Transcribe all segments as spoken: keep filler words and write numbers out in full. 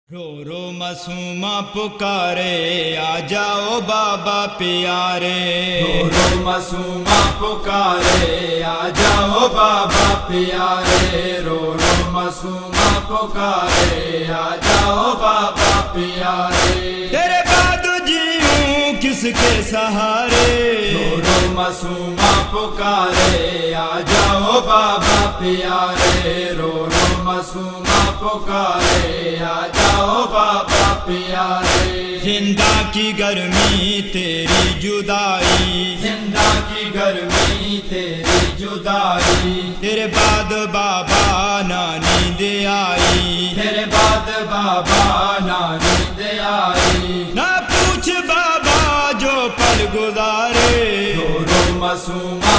رو رو معصومہ پکارے آ جاؤ بابا پیارے، رو رو معصومہ پکارے آ جاؤ بابا پیارے، رو رو معصومہ پکارے آ جاؤ بابا پیارے، تیرے بعد جیوں کس کے سہارے، رو رو معصومہ پکارے آ جاؤ بابا پیارے، رو رو معصومہ پکارے آ جاؤ بابا پیارے، زندہ کی گرمی تیری جدائی، زندہ کی گرمی تیری جدائی، تیرے بعد بابا نا نیند آئی، تیرے بعد بابا نا نیند آئی، نہ پوچھ بابا جو پل گزارے، رو رو معصومہ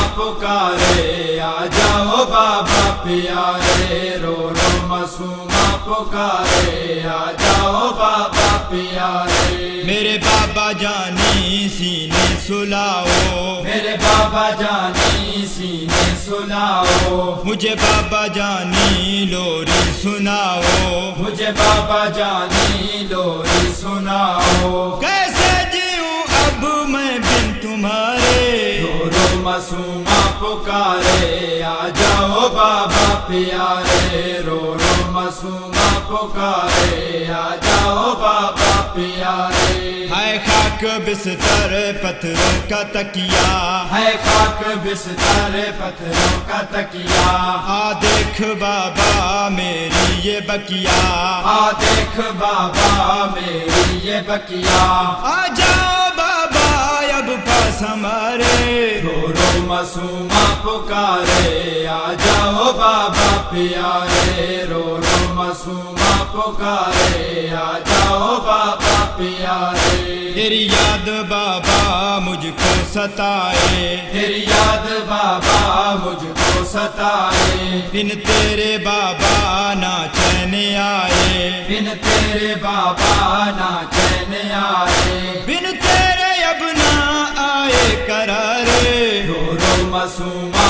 پکارے آ جاؤ بابا پیارے، رو رو معصومہ پکارے آ جاؤ بابا پیارے، میرے بابا جانی سینے سلاؤ، میرے بابا جانی سینے سلاؤ، مجھے بابا جانی لوری سناؤ، مجھے بابا جانی لوری سناؤ، کیسے جیوں اب میں بن تمہارے، رو رو معصومہ پکارے آ جاؤ بابا پیارے، رو رو معصومہ پکارے آ جاؤ بابا پیارے، ہے خاک بستر پتھروں کا تکیا، ہے خاک بستر پتھروں کا تکیا، آ دیکھ بابا میری یہ بکیا، آ دیکھ بابا میری یہ بکیا، آ جاؤ بابا اب پاس ہمارے، رو رو معصومہ پکارے آ جاؤ بابا پیارے، رو رو معصومہ پکارے آ جاؤ بابا پیارے، تیری یاد بابا مجھ کو ستائے، تیری یاد بابا مجھ کو ستائے، بن تیرے بابا نا چین آئے، بن تیرے بابا نا چین آئے، بن تیرے اب نہ آئے قرارے، رو رو معصومہ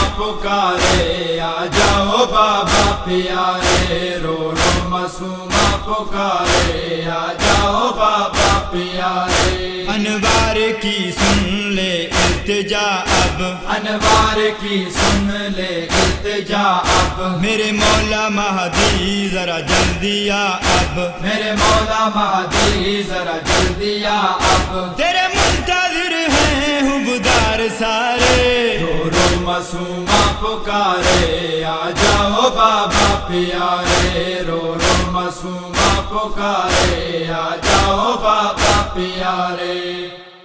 پکارے آ جاؤ بابا پیارے، رو رو معصومہ پکارے آ جاؤ بابا پیارے، انوار کی سن لے التجا اب، انوار کی سن لے التجا اب، میرے مولا مہدی ذرا جلدی آ اب، میرے مولا مہدی ذرا جلدی آ اب، تیرے منتظر ہیں حبدار سارے، رو رو معصومہ پکارے آ جاؤ بابا پیارے، رو رو معصومہ پکارے آ جاؤ بابا پیارے۔